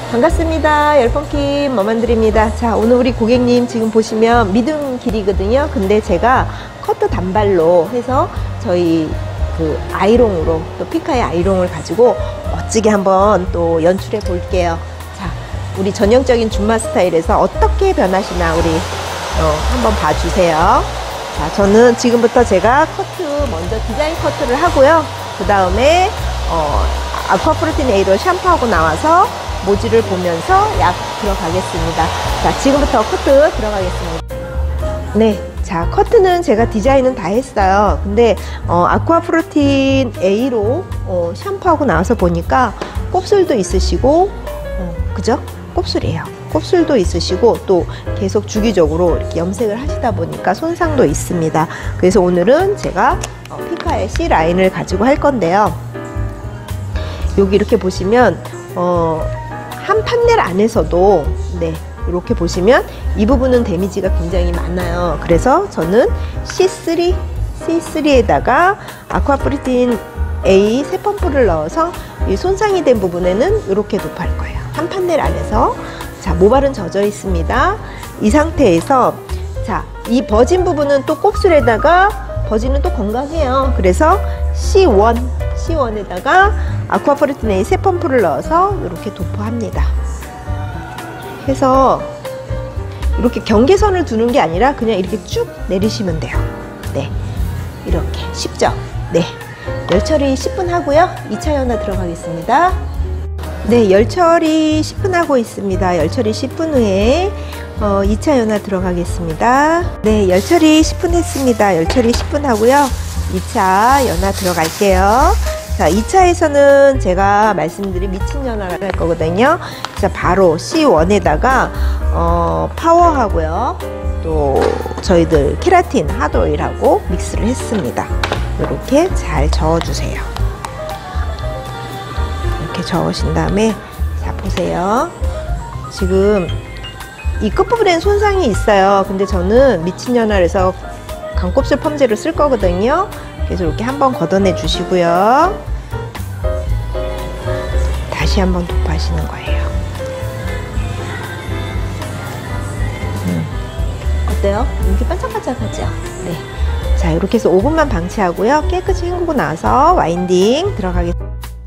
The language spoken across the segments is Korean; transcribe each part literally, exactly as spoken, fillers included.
반갑습니다. 열펑킴 머만드립니다. 자, 오늘 우리 고객님 지금 보시면 미등 길이거든요. 근데 제가 커트 단발로 해서 저희 그 아이롱으로, 또 피카의 아이롱을 가지고 멋지게 한번 또 연출해 볼게요. 자, 우리 전형적인 줌마 스타일에서 어떻게 변하시나 우리 어, 한번 봐주세요. 자, 저는 지금부터 제가 커트 먼저 디자인 커트를 하고요. 그 다음에 어, 아쿠아 프로틴 A로 샴푸하고 나와서 모지를 보면서 약 들어가겠습니다. 자, 지금부터 커트 들어가겠습니다. 네, 자, 커트는 제가 디자인은 다 했어요. 근데 어, 아쿠아 프로틴 A로 어, 샴푸하고 나와서 보니까 곱슬도 있으시고 어, 그죠? 곱슬이에요. 곱슬도 있으시고 또 계속 주기적으로 이렇게 염색을 하시다 보니까 손상도 있습니다. 그래서 오늘은 제가 어, 피카의 C 라인을 가지고 할 건데요. 여기 이렇게 보시면 어, 한 판넬 안에서도 네, 이렇게 보시면 이 부분은 데미지가 굉장히 많아요. 그래서 저는 씨 쓰리, 씨 쓰리에다가 아쿠아 프로틴 A 세 펌프를 넣어서 이 손상이 된 부분에는 이렇게 도포할 거예요. 한 판넬 안에서. 자, 모발은 젖어 있습니다. 이 상태에서 자, 이 버진 부분은 또 곱슬에다가 버진은 또 건강해요. 그래서 씨 원, 씨 원에다가 아쿠아 프로틴 A 세 펌프를 넣어서 이렇게 도포합니다. 해서 이렇게 경계선을 두는 게 아니라 그냥 이렇게 쭉 내리시면 돼요. 네, 이렇게 쉽죠? 네, 열 처리 십 분 하고요. 이 차 연화 들어가겠습니다. 네, 열 처리 십 분 하고 있습니다. 열 처리 십 분 후에 어, 이 차 연화 들어가겠습니다. 네, 열 처리 십 분 했습니다. 열 처리 십 분 하고요. 이 차 연화 들어갈게요. 자, 이 차에서는 제가 말씀드린 미친 연화를 할 거거든요. 자, 바로 씨 원에다가 어, 파워하고요. 또 저희들 케라틴 하드오일하고 믹스를 했습니다. 이렇게 잘 저어주세요. 이렇게 저으신 다음에 자, 보세요. 지금 이 끝부분에는 손상이 있어요. 근데 저는 미친 연화에서 강곱슬 펌제를 쓸 거거든요. 그래서 이렇게 한번 걷어내 주시고요. 다시 한번 도포하시는 거예요. 음. 어때요? 이렇게 반짝반짝하죠? 네. 자, 이렇게 해서 오 분만 방치하고요. 깨끗이 헹구고 나서 와인딩 들어가겠습니다.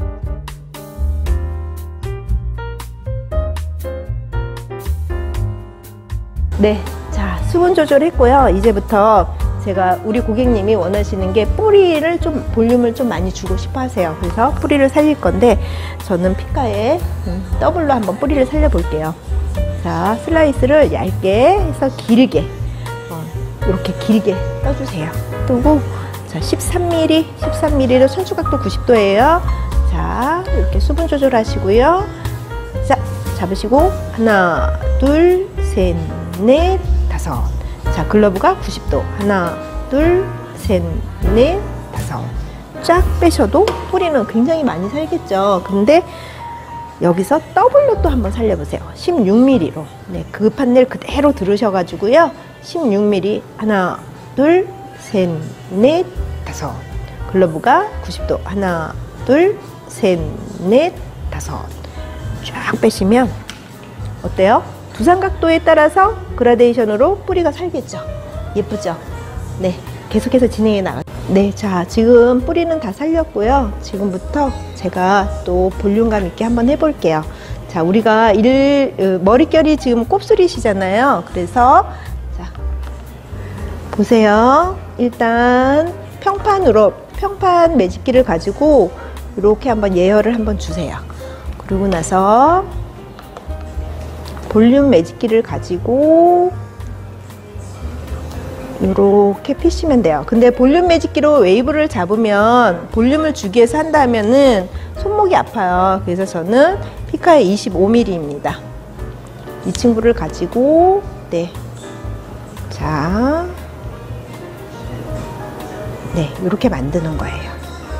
네. 자, 수분 조절했고요. 이제부터 제가 우리 고객님이 원하시는 게 뿌리를 좀 볼륨을 좀 많이 주고 싶어 하세요. 그래서 뿌리를 살릴 건데 저는 피카에 음, 더블로 한번 뿌리를 살려 볼게요. 자, 슬라이스를 얇게 해서 길게 어, 이렇게 길게 떠주세요. 뜨고 자, 십삼 밀리미터 십삼 밀리미터로 천추각도 구십 도예요. 자, 이렇게 수분 조절하시고요. 자, 잡으시고 하나 둘 셋 넷 다섯. 자, 글러브가 구십 도. 하나, 둘, 셋, 넷, 다섯. 쫙 빼셔도 뿌리는 굉장히 많이 살겠죠. 근데 여기서 더블로 또 한번 살려보세요. 십육 밀리미터로. 네, 그 판넬 그대로 들으셔가지고요. 십육 밀리미터. 하나, 둘, 셋, 넷, 다섯. 글러브가 구십 도. 하나, 둘, 셋, 넷, 다섯. 쫙 빼시면 어때요? 두상각도에 따라서 그라데이션으로 뿌리가 살겠죠. 예쁘죠? 네, 계속해서 진행해 나가. 네, 자, 지금 뿌리는 다 살렸고요. 지금부터 제가 또 볼륨감 있게 한번 해볼게요. 자, 우리가 일, 머릿결이 지금 곱슬이시잖아요. 그래서 자, 보세요. 일단 평판으로 평판 매직기를 가지고 이렇게 한번 예열을 한번 주세요. 그러고 나서 볼륨 매직기를 가지고 이렇게 피시면 돼요. 근데 볼륨 매직기로 웨이브를 잡으면 볼륨을 주기 위해서 한다면은 손목이 아파요. 그래서 저는 피카의 이십오 밀리미터입니다. 이 친구를 가지고 네, 자, 네, 이렇게 만드는 거예요.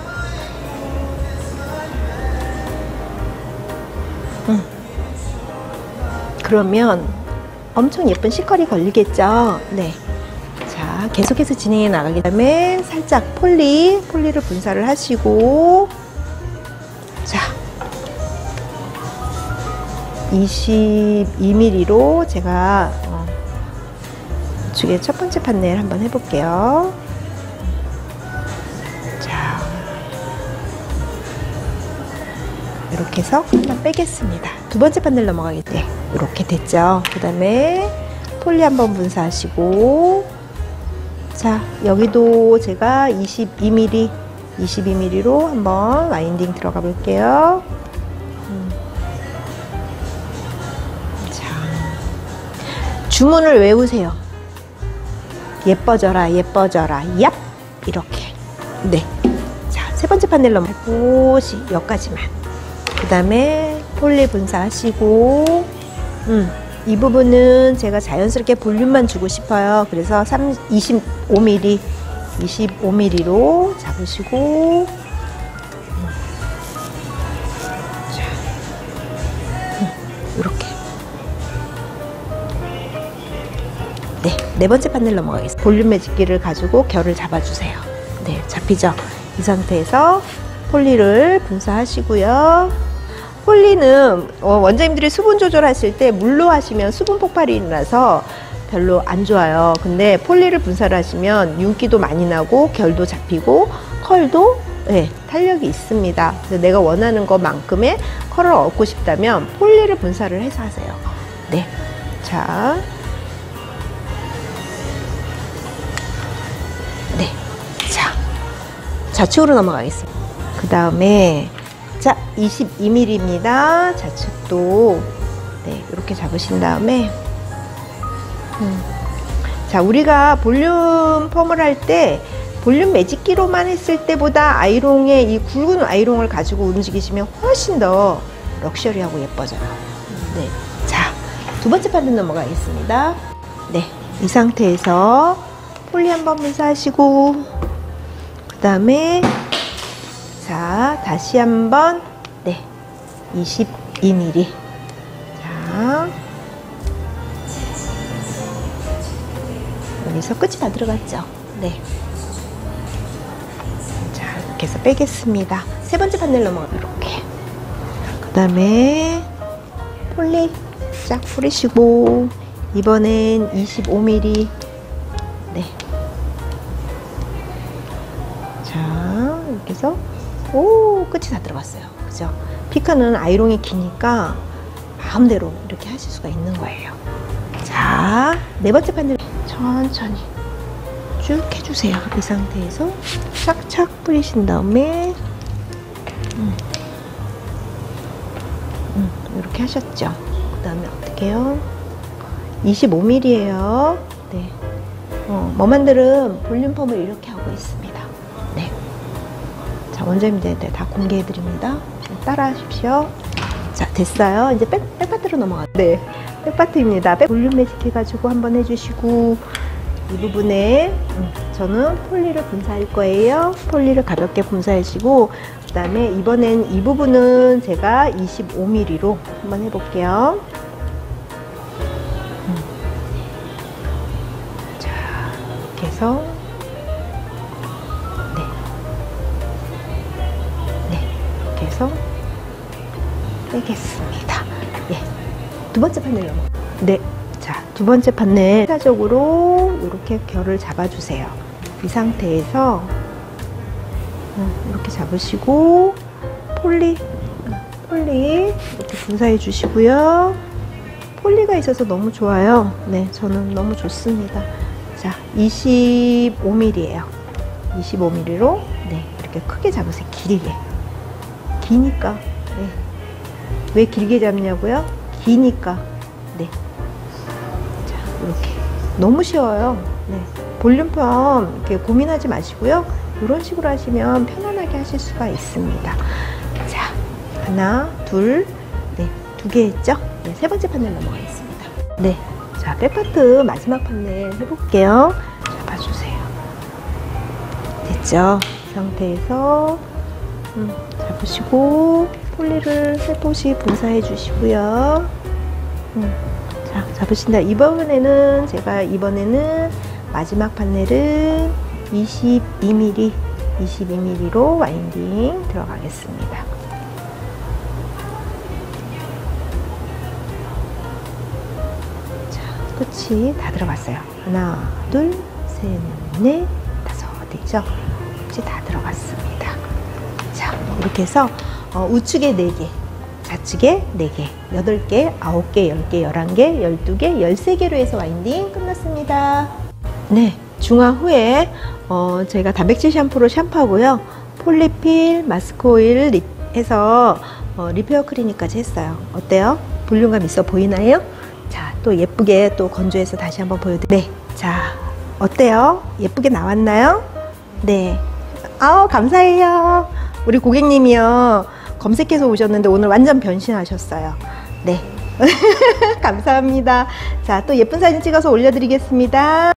음. 그러면 엄청 예쁜 시컬이 걸리겠죠? 네. 자, 계속해서 진행해 나가기 때문에 살짝 폴리, 폴리를 분사를 하시고, 자, 이십이 밀리미터로 제가 어, 이쪽에 첫 번째 판넬 한번 해볼게요. 자, 이렇게 해서 한번 빼겠습니다. 두 번째 판넬 넘어가겠죠. 네, 이렇게 됐죠. 그 다음에 폴리 한번 분사하시고, 자, 여기도 제가 이십이 밀리미터, 이십이 밀리미터로 한번 와인딩 들어가 볼게요. 음. 자, 주문을 외우세요. 예뻐져라, 예뻐져라, 얍! 이렇게. 네. 자, 세 번째 판넬 넘어가고, 여기까지만. 그 다음에 폴리 분사하시고, 음, 이 부분은 제가 자연스럽게 볼륨만 주고 싶어요. 그래서 이십오 밀리미터, 이십오 밀리미터로 잡으시고, 음. 자, 음, 이렇게. 네, 네 번째 판넬 넘어가겠습니다. 볼륨 매직기를 가지고 결을 잡아주세요. 네, 잡히죠? 이 상태에서 폴리를 분사하시고요. 폴리는 원장님들이 수분 조절하실 때 물로 하시면 수분 폭발이 일어나서 별로 안 좋아요. 근데 폴리를 분사를 하시면 윤기도 많이 나고 결도 잡히고 컬도 네, 탄력이 있습니다. 그래서 내가 원하는 것만큼의 컬을 얻고 싶다면 폴리를 분사를 해서 하세요. 네, 자, 네, 자, 좌측으로 넘어가겠습니다. 그 다음에 자, 이십이 밀리미터입니다. 좌측도 네, 이렇게 잡으신 다음에 음. 자, 우리가 볼륨 펌을 할 때 볼륨 매직기로만 했을 때보다 아이롱의 이 굵은 아이롱을 가지고 움직이시면 훨씬 더 럭셔리하고 예뻐져요. 네, 자, 두 번째 판넬 넘어가겠습니다. 네, 이 상태에서 폴리 한번 분사하시고, 그 다음에 자, 다시 한번 네, 이십이 밀리미터. 자, 여기서 끝이 다 들어갔죠. 네. 자, 이렇게 해서 빼겠습니다. 세 번째 판넬 넘어가 이렇게. 그 다음에 폴리 쫙 뿌리시고, 이번엔 이십오 밀리미터. 네. 자, 이렇게 해서 오, 끝이 다 들어갔어요. 그죠? 피카는 아이롱이 기니까 마음대로 이렇게 하실 수가 있는 거예요. 자, 네 번째 판넬 천천히 쭉 해주세요. 이 상태에서 착착 뿌리신 다음에 음, 음, 이렇게 하셨죠. 그 다음에 어떻게 해요? 이십오 밀리미터예요. 네. 어, 머만들은 볼륨 펌을 이렇게 하고 있습니다. 네. 자, 원장님들 다 공개해 드립니다. 따라 하십시오. 자, 됐어요. 이제 백, 백파트로 넘어가. 네. 백파트입니다. 백 볼륨 매직 해가지고 한번 해주시고, 이 부분에 음, 저는 폴리를 분사할 거예요. 폴리를 가볍게 분사해주시고, 그 다음에 이번엔 이 부분은 제가 이십오 밀리미터로 한번 해볼게요. 음. 자, 이렇게 해서 네, 네, 이렇게 해서 빼겠습니다. 예, 두 번째 판넬 넘어. 네. 자, 두 번째 판넬 일차적으로 이렇게 결을 잡아주세요. 이 상태에서 이렇게 잡으시고 폴리 폴리 이렇게 분사해 주시고요. 폴리가 있어서 너무 좋아요. 네, 저는 너무 좋습니다. 자, 이십오 밀리미터예요. 이십오 밀리미터로 네, 이렇게 크게 잡으세요. 길게. 기니까. 네. 왜 길게 잡냐고요? 기니까. 네. 이렇게 너무 쉬워요. 네. 볼륨펌 이렇게 고민하지 마시고요. 이런 식으로 하시면 편안하게 하실 수가 있습니다. 자, 하나, 둘, 네, 두 개 했죠? 네, 세 번째 판넬 넘어가겠습니다. 네, 자, 백파트 마지막 판넬 해볼게요. 자, 봐주세요. 됐죠? 이 상태에서 음, 잡으시고 폴리를 살포시 분사해 주시고요. 음. 자, 잡으신다. 이번에는 제가 이번에는 마지막 판넬은 이십이 밀리미터, 이십이 밀리미터로 와인딩 들어가겠습니다. 끝이 다 들어갔어요. 하나, 둘, 셋, 넷, 다섯, 되죠? 끝이 다 들어갔습니다. 자, 이렇게 해서 어, 우측에 네 개, 좌측에 네 개, 여덟 개, 아홉 개, 열 개, 열한 개, 열두 개, 열세 개로 해서 와인딩 끝났습니다. 네, 중화 후에 어, 제가 단백질 샴푸로 샴푸하고요. 폴리필, 마스크 오일 해서 어, 리페어 클리닉까지 했어요. 어때요? 볼륨감 있어 보이나요? 자, 또 예쁘게 또 건조해서 다시 한번 보여드릴게요. 네, 자, 어때요? 예쁘게 나왔나요? 네. 아우, 감사해요. 우리 고객님이요. 검색해서 오셨는데 오늘 완전 변신하셨어요. 네. 감사합니다. 자, 또 예쁜 사진 찍어서 올려드리겠습니다.